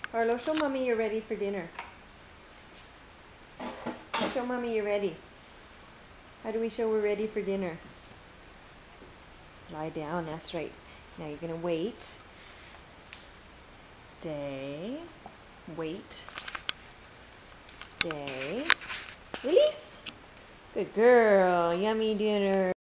Arlo, show Mommy you're ready for dinner. Show Mommy you're ready. How do we show we're ready for dinner? Lie down, that's right. Now you're going to wait. Stay. Wait. Stay. Release. Good girl. Yummy dinner.